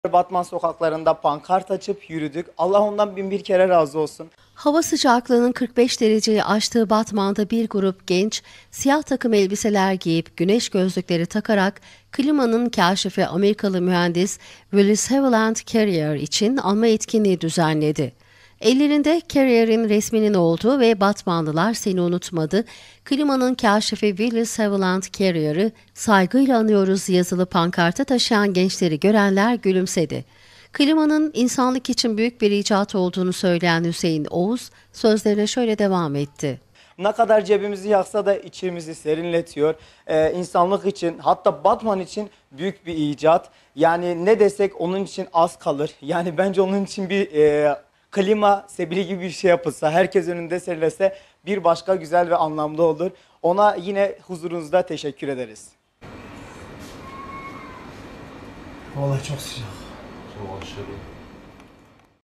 Batman sokaklarında pankart açıp yürüdük. Allah ondan bin bir kere razı olsun. Hava sıcaklığının 45 dereceyi aştığı Batman'da bir grup genç, siyah takım elbiseler giyip güneş gözlükleri takarak klimanın kaşifi Amerikalı mühendis Willis Haviland Carrier için anma etkinliği düzenledi. Ellerinde Carrier'in resminin olduğu ve Batmanlılar seni unutmadı, klimanın kaşifi Willis Haviland Carrier'ı saygıyla anıyoruz yazılı pankartı taşıyan gençleri görenler gülümsedi. Klimanın insanlık için büyük bir icat olduğunu söyleyen Hüseyin Oğuz sözlerine şöyle devam etti. Ne kadar cebimizi yaksa da içimizi serinletiyor. İnsanlık için, hatta Batman için büyük bir icat. Yani ne desek onun için az kalır. Yani bence onun için bir klima sebili gibi bir şey yapılsa, herkes önünde serilese bir başka güzel ve anlamlı olur. Ona yine huzurunuzda teşekkür ederiz. Vallahi çok sıcak. Çok aşırı.